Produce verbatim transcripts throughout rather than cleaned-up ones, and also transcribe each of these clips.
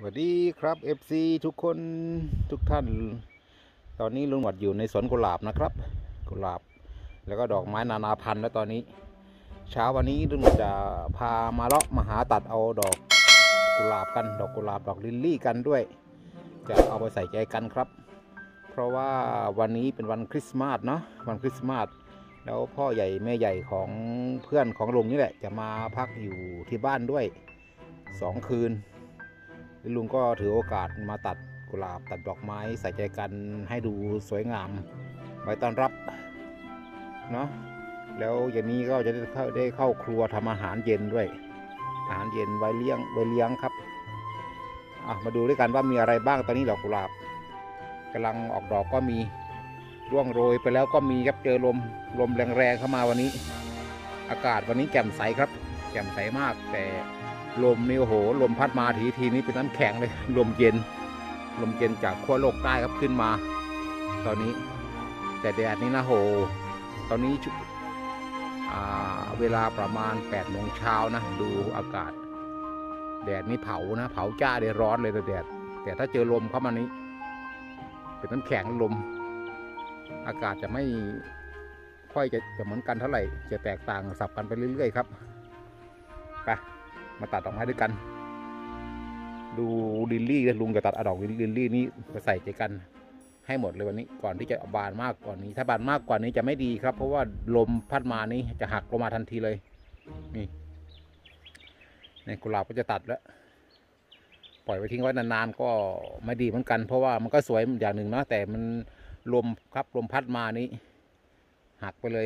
สวัสดีครับ เอฟ ซี ทุกคนทุกท่าน ตอนนี้ลุงหวัดอยู่ในสวนกุหลาบนะครับกุหลาบแล้วก็ดอกไม้นานาพันธุ์แล้วตอนนี้เช้าวันนี้ลุงหวัดจะพามาเลาะมาหาตัดเอาดอกกุหลาบกันดอกกุหลาบดอกลิลลี่กันด้วยจะเอาไปใส่ใจกันครับเพราะว่าวันนี้เป็นวันคริสต์มาสเนาะวันคริสต์มาสแล้วพ่อใหญ่แม่ใหญ่ของเพื่อนของลุงนี่แหละจะมาพักอยู่ที่บ้านด้วยสองคืนลุงก็ถือโอกาสมาตัดกุหลาบตัดดอกไม้ใส่ใจกันให้ดูสวยงามไว้ต้อนรับเนาะแล้วอย่างนี้ก็จะได้เข้าได้เข้าครัวทำอาหารเย็นด้วยอาหารเย็นไว้เลี้ยงไว้เลี้ยงครับอ่ะมาดูด้วยกันว่ามีอะไรบ้างตอนนี้ดอกกุหลาบกำลังออกดอกก็มีร่วงโรยไปแล้วก็มีครับเจอลมลมแรงๆเข้ามาวันนี้อากาศวันนี้แจ่มใสครับแจ่มใสมากแต่ลมนี่โอ้โหลมพัดมาทีทีนี้เป็นน้ำแข็งเลยลมเย็นลมเย็นจากขั้วโลกใต้ครับขึ้นมาตอนนี้แต่แดดนี่นะโหตอนนี้เวลาประมาณแปดโมงเช้านะดูอากาศแดดนี่เผานะเผาจ้าเลยร้อนเลยแดดแต่ถ้าเจอลมเข้ามานี้เป็นน้ำแข็งลมอากาศจะไม่ค่อยจะจะเหมือนกันเท่าไหร่จะแตกต่างสับกันไปเรื่อยๆครับไปมาตัดดอกไม้ด้วยกันดูลิลลี่ลุงจะตัดเอาดอกลิลลี่นี่ไปใส่ใจกันให้หมดเลยวันนี้ก่อนที่จะบานมากกว่านี้ถ้าบานมากกว่านี้จะไม่ดีครับเพราะว่าลมพัดมานี้จะหักลงมาทันทีเลยนี่ในกุหลาบก็จะตัดแล้วปล่อยไว้ทิ้งไว้นานๆก็ไม่ดีเหมือนกันเพราะว่ามันก็สวยอย่างหนึ่งนะแต่มันลมครับลมพัดมานี้หักไปเลย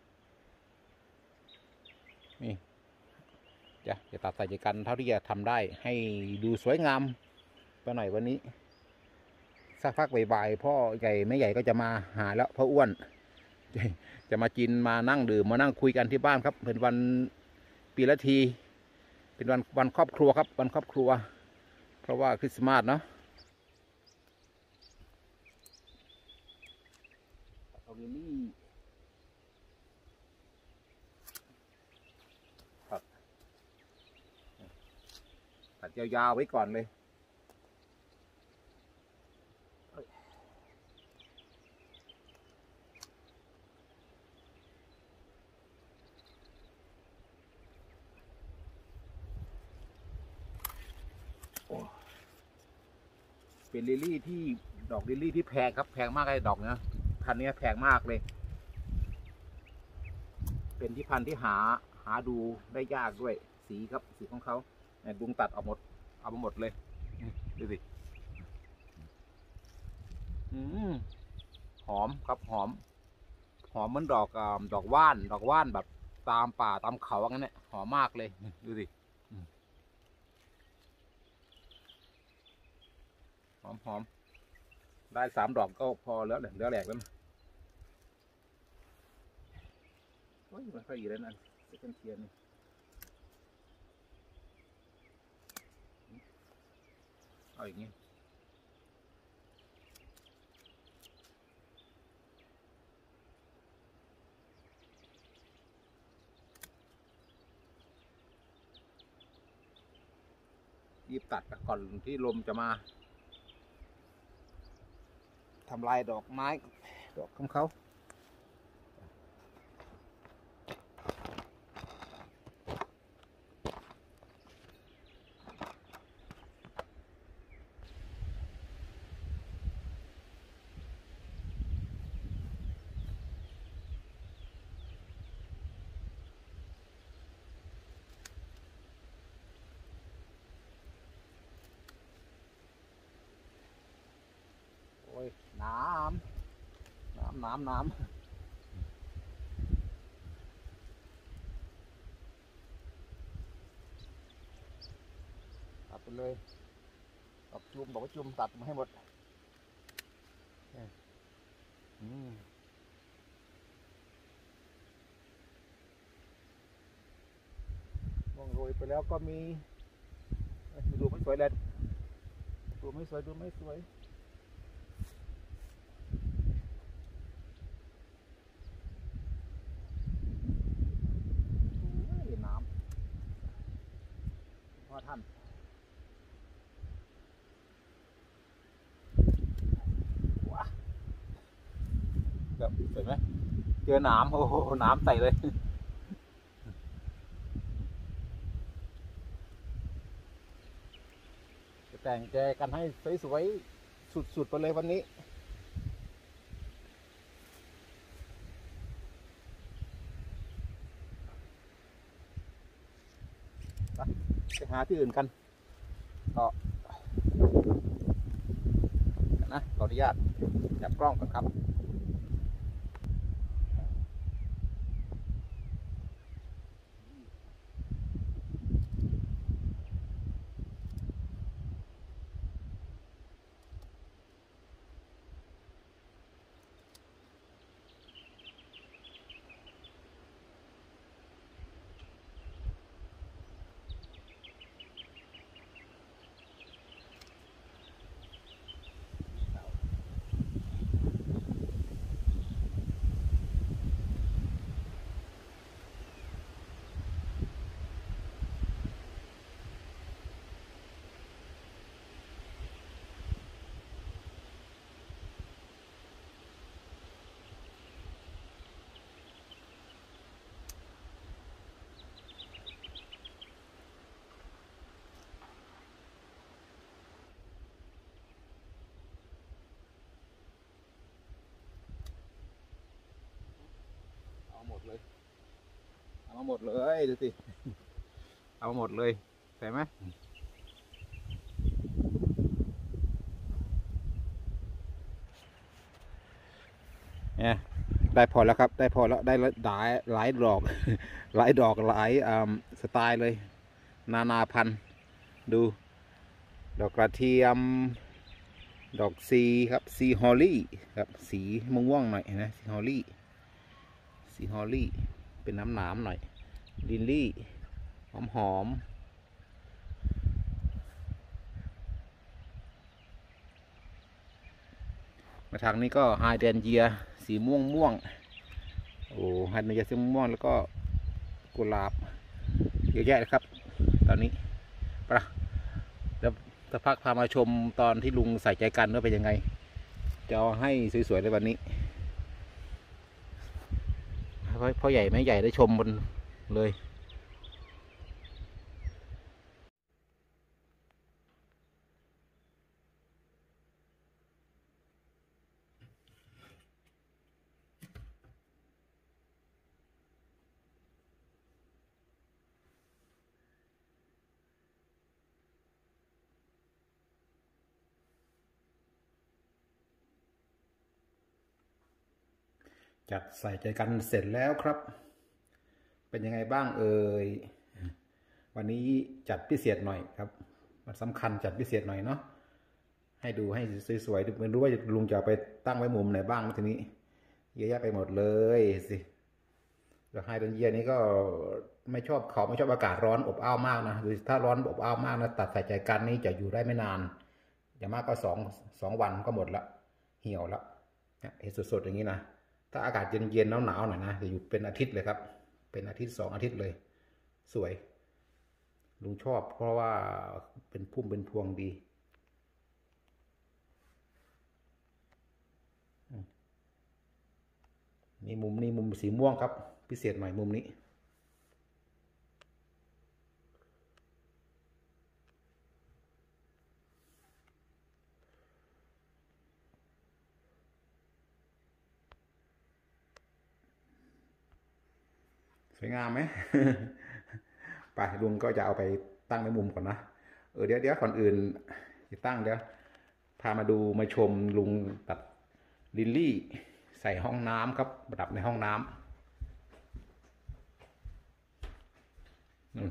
นี่จะจะตัดใส่ใจกันเท่าที่จะทำได้ให้ดูสวยงามไปหน่อยวันนี้สักพักบ่ายๆพ่อใหญ่แม่ใหญ่ก็จะมาหาแล้วพ่ออ้วนจะมากินมานั่งดื่มมานั่งคุยกันที่บ้านครับเป็นวันปีละทีเป็นวันวันครอบครัวครับวันครอบครัวเพราะว่าคริสต์มาสเนาะเอาลิลลี่ตัดยาวๆไว้ก่อนเลยเป็นลิลลี่ที่ดอกลิลลี่ที่แพงครับแพงมากเลยดอกเนี้ยพันนี้แพงมากเลยเป็นที่พันที่หาหาดูได้ยากด้วยสีครับสีของเขาเนี่ยลุงตัดเอาหมดเอามาหมดเลยดูสิอืมหอมครับหอมหอมเหมือนดอกดอกว่านดอกว่านแบบตามป่าตามเขาอย่างนั้นเนี่ยหอมมากเลยดูสิหอมหอมได้สามดอกก็พอแล้วเหลือแหลกแล้วโอ้ยมันค่อยอีกแล้วนั่นเป็นเทียนเอาอย่างนี้รีบตัดก่อนที่ลมจะมาทำลายดอกไม้ดอกของเขาน้ำน้ำน้ำน้ำตัดไปเลยดอกจุ่มดอกจุ่มตัดมาให้หมดอืมมองโรยไปแล้วก็มีดูไม่สวยเลยดูไม่สวยดูไม่สวยพ่อท่านอหนามโอ้โหหนามใส่เลยจะแต่งแจกันให้สวยๆสุดๆไปเลยวันนี้ไปหาที่อื่นกันก็นะขออนุญาตจับกล้องก่อนครับหมดเลยเอามาหมดเลยดูสิเอามาหมดเลยใช่ไหมเนี่ยได้พอแล้วครับได้พอแล้วได้หลายหลายดอกหลายดอกหลายสไตล์เลยนานาพันธุ์ดูดอกกระเทียมดอกซีครับซีฮอลลี่ครับสีม่วงๆหน่อยนะซีฮอลลี่สีฮอลลี่เป็นน้ำหนามหน่อยลินลี่หอมหอมมาทางนี้ก็ไฮเดรนเยียสีม่วงม่วงโอ้ไฮเดรนเยียสีม่วงแล้วก็กุหลาบเยอะแยะเลยครับตอนนี้ปะแล้วจะพักพามาชมตอนที่ลุงใส่ใจกันว่าเป็นยังไงจะเอาให้สวยๆในวันนี้พ่อใหญ่แม่ใหญ่ได้ชมบนเลยจัดใส่ใจกันเสร็จแล้วครับเป็นยังไงบ้างเอ่ยวันนี้จัดพิเศษหน่อยครับมันสำคัญจัดพิเศษหน่อยเนาะให้ดูให้สวยๆไม่รู้ว่าลุงจะไปตั้งไว้มุมไหนบ้างทีนี้เยอะแยะไปหมดเลยสิแล้วไฮเดรนเยียนี้ก็ไม่ชอบเขาไม่ชอบอากาศร้อนอบอ้าวมากนะคือถ้าร้อนอบอ้าวมากนะตัดใส่ใจกันนี้จะอยู่ได้ไม่นานอย่างมากก็สองสองวันก็หมดละเหี่ยวละเห็นสดๆอย่างนี้นะถ้าอากาศเย็นๆหนาวๆหน่อยนะจะอยู่เป็นอาทิตย์เลยครับเป็นอาทิตย์สองอาทิตย์เลยสวยลุงชอบเพราะว่าเป็นพุ่มเป็นพวงดีนี่มุมนี้มุมสีม่วงครับพิเศษหน่อยมุมนี้สวยงามไหม ไปลุงก็จะเอาไปตั้งในมุมก่อนนะเออเดี๋ยวเดี๋ยวก่อนอื่นจะตั้งเดี๋ยวพามาดูมาชมลุงตัดลิลลี่ใส่ห้องน้ำครับประดับในห้องน้ำอืม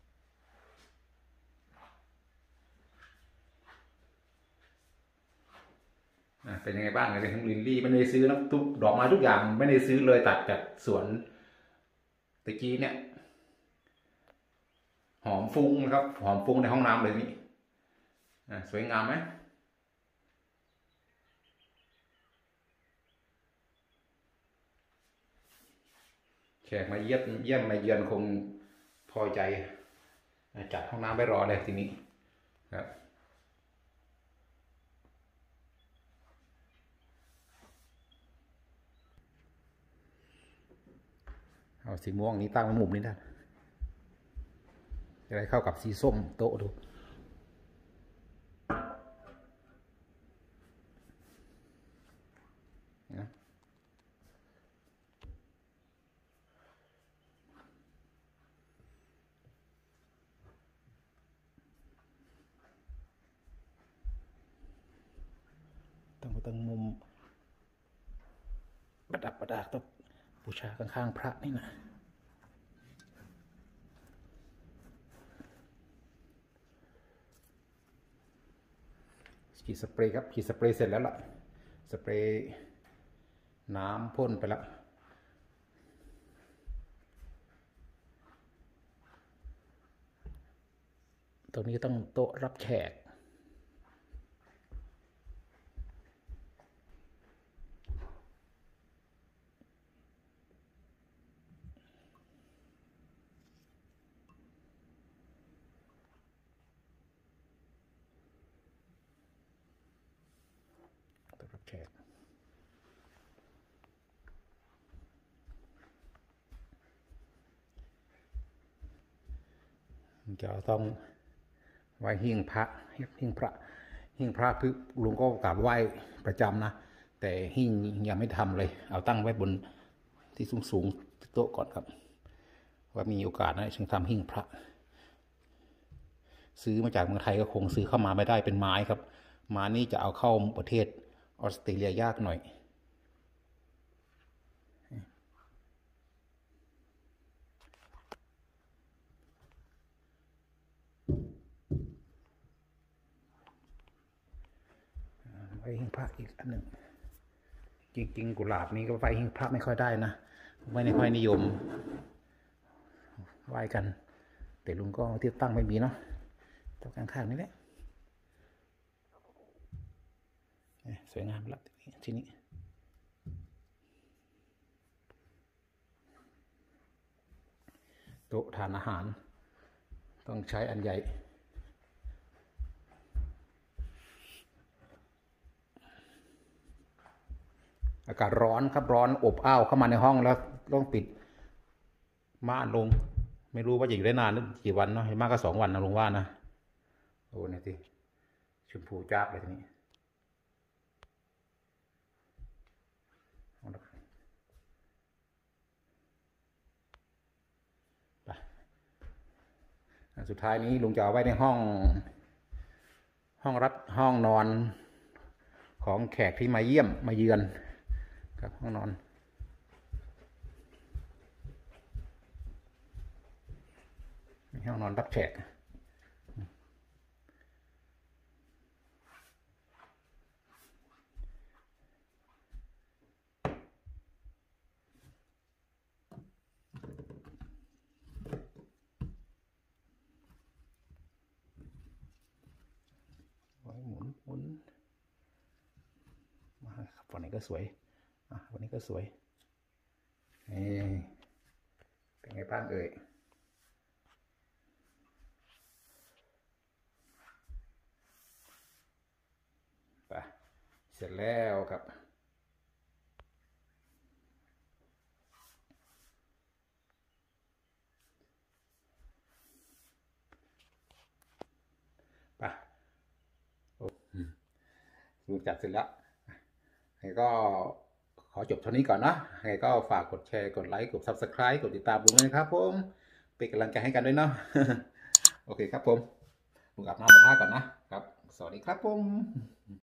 เป็นยังไงบ้างเลยทั้งลิลลี่ไม่ได้ซื้อนะทุกดอกไม้ทุกอย่างไม่ได้ซื้อเลยตัดจากสวนตะกี้เนี่ยหอมฟุ้งนะครับหอมฟุ้งในห้องน้ำเลยนี่สวยงามไหมแขกมาเยี่ยมเยี่ยมมาเยือนคงพอใจจัดห้องน้ำไว้รอเลยทีนี้ครับเอาสีม่วงนี้ตั้งไว้มุมนี้ได้จะได้เข้ากับสีส้มโต๊ะดูนะตั้งตั้งมุมประดับประดาต้องบูชาข้างๆพระนี่นะฉีดสเปรย์ครับฉีดสเปรย์เสร็จแล้วล่ะสเปรย์น้ำพ่นไปแล้วตรงนี้ต้องโต๊ะรับแขกรับแขกจะต้องไหว้หิ้งพระหิ้งพระหิ้งพระคือลุงก็กราบไหว้ประจำนะแต่หิ้งยังไม่ทำเลยเอาตั้งไว้บนที่สูงสูงโต๊ะก่อนครับว่ามีโอกาสนะจึงทำหิ้งพระซื้อมาจากเมืองไทยก็คงซื้อเข้ามาไม่ได้เป็นไม้ครับไม้นี้จะเอาเข้าประเทศออสเตรเลียยากหน่อยไว้หิ้งพระอีกอันหนึ่งจริงๆกุหลาบนี้ก็ไว้หิ้งพระไม่ค่อยได้นะไม่ค่อยนิยมไหว้กันแต่ลุงก็ที่ตั้งไม่มีเนาะตัวข้างๆนี่แหละสวยงามแล้วทีนี้โต๊ะทานอาหารต้องใช้อันใหญ่อากาศร้อนครับร้อนอบอ้าวเข้ามาในห้องแล้วต้องปิดม่านลงไม่รู้ว่าจะอยู่ได้นานหรือกี่วันเนาะมากก็สองวันนะลุงว่านะโอ้เนี่ยสิชมพูจ้าบเลยทีนี้สุดท้ายนี้ลุงจะเอาไว้ในห้องห้องรับห้องนอนของแขกที่มาเยี่ยมมาเยือนครับห้องนอนห้องนอนรับแขกหมุนหมุนมาฝั่งนี้ก็สวยอ่ะวันนี้ก็สวยนี่เป็นไงบ้างเอ่ยไปเสร็จแล้วครับไปโอ้ลุงจัดเสร็จแล้วไงก็ขอจบเท่านี้ก่อนนะไงก็ฝากกดแชร์กดไลค์กด ซับสไครบ์ กดติดตามลุงด้วยนะครับผมเป็นกำลังใจให้กันด้วยเนาะ โอเคครับผมลุงอาบน้ำอาบท่าก่อนนะครับสวัสดีครับผม